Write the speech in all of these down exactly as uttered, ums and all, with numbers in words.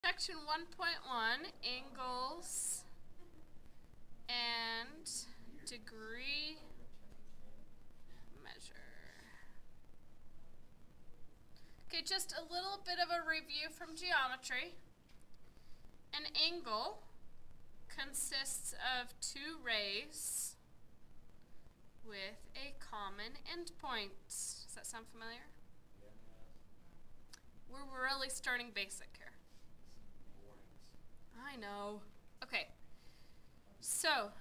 Section one point one, angles and degree measure. Okay, just a little bit of a review from geometry. An angle consists of two rays with a common endpoint. Does that sound familiar? We're really starting basic here. I know. Okay. So,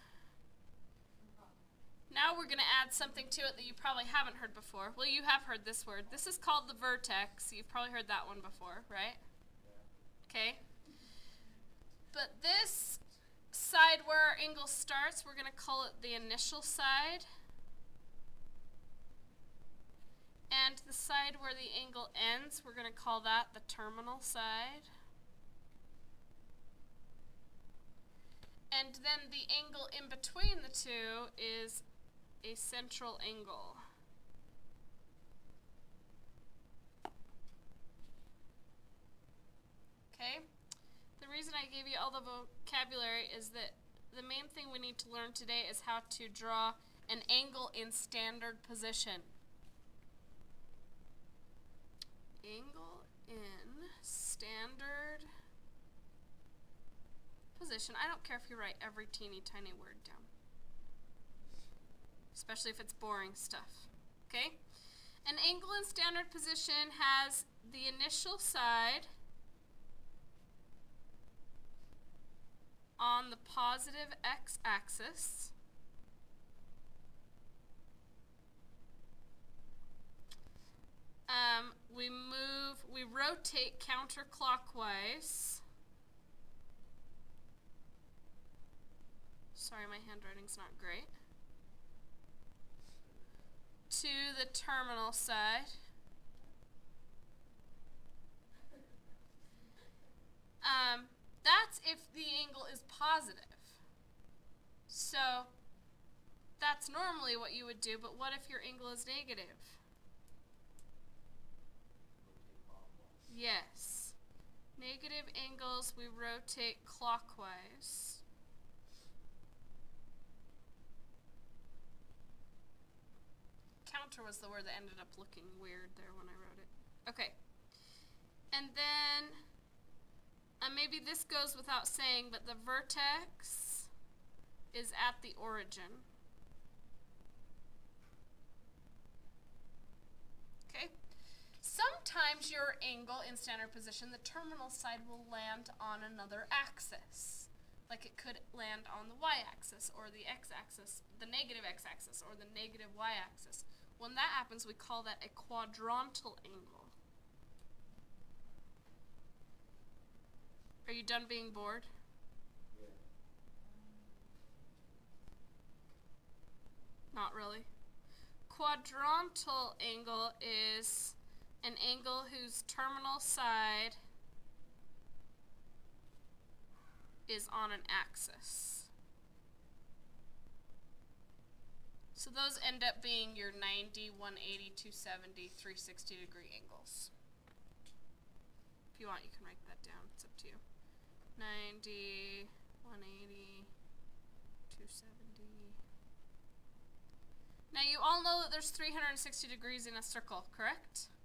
now we're going to add something to it that you probably haven't heard before. Well, you have heard this word. This is called the vertex. You've probably heard that one before, right? Okay. But this side where our angle starts, we're going to call it the initial side. And the side where the angle ends, we're going to call that the terminal side. And then the angle in between the two is a central angle. Okay? The reason I gave you all the vocabulary is that the main thing we need to learn today is how to draw an angle in standard position. Angle in standard position. I don't care if you write every teeny tiny word down, especially if it's boring stuff. Okay? An angle in standard position has the initial side on the positive x-axis Um, we move, we rotate counterclockwise. Sorry, my handwriting's not great. To the terminal side. Um, that's if the angle is positive. So, that's normally what you would do, but what if your angle is negative? Yes. Negative angles, we rotate clockwise. Counter was the word that ended up looking weird there when I wrote it. Okay. And then, uh, maybe this goes without saying, but the vertex is at the origin. Okay. Sometimes your angle in standard position, the terminal side will land on another axis. Like it could land on the y-axis or the x-axis, the negative x-axis or the negative y-axis. When that happens, we call that a quadrantal angle. Are you done being bored? Yeah. Not really. Quadrantal angle is an angle whose terminal side is on an axis. So those end up being your ninety, one eighty, two seventy, three sixty degree angles. If you want, you can write that down. It's up to you. ninety, one eighty, two seventy. Now you all know that there's three hundred sixty degrees in a circle, correct?